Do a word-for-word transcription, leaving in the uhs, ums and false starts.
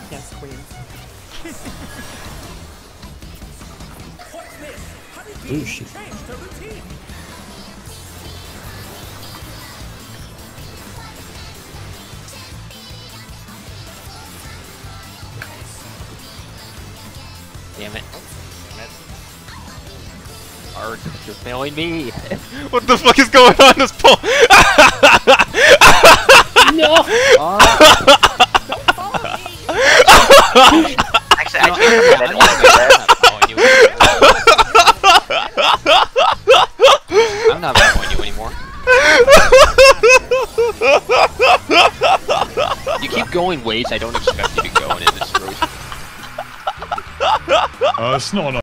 Yes, queen. Ooh, shit. Damn it. Damn it. Arg, you're failing me. What the fuck is going on this pole? No! Uh, Actually, I can't remember I'm not following you anymore. You keep going ways I don't expect you to go, and it destroys you. Uh, it's not an